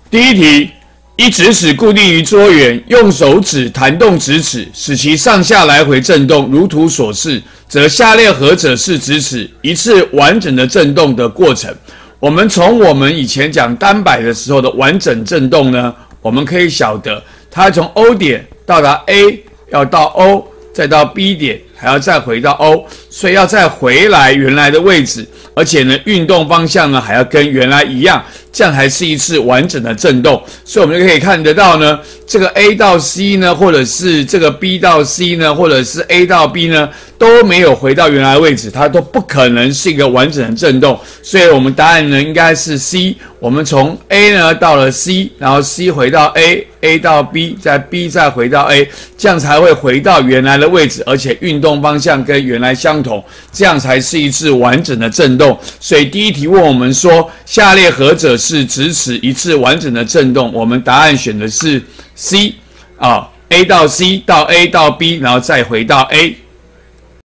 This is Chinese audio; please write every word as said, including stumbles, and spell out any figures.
第一题，一直尺固定于桌缘，用手指弹动直尺，使其上下来回震动，如图所示，则下列何者是直尺一次完整的震动的过程？我们从我们以前讲单摆的时候的完整震动呢，我们可以晓得，它从 O 点到达 A， 要到 O， 再到 B 点，还要再回到 O， 所以要再回来原来的位置。而且呢，运动方向呢还要跟原来一样，这样才是一次完整的震动。所以我们就可以看得到呢，这个 A 到 C 呢，或者是这个 B 到 C 呢，或者是 A 到 B 呢，都没有回到原来位置，它都不可能是一个完整的震动。所以我们答案呢应该是 C。我们从 A 呢到了 C， 然后 C 回到 A，A 到 B， 再 B 再回到 A， 这样才会回到原来的位置，而且运动方向跟原来相同，这样才是一次完整的震动。所以第一题问我们说，下列何者是直尺一次完整的震动？我们答案选的是 C 啊 ，A 到 C 到 A 到 B， 然后再回到 A。